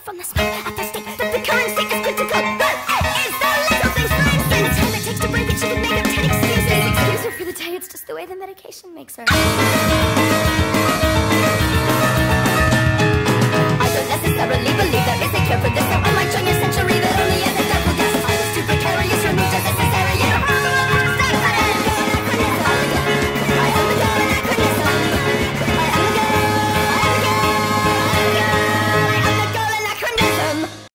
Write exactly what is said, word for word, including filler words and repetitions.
from the smoke at the stake. The current state is good to go. It's the little things, for instance. Time it takes to break it, she can make up ten excuses. Excuse her for the day, it's just the way the medication makes her.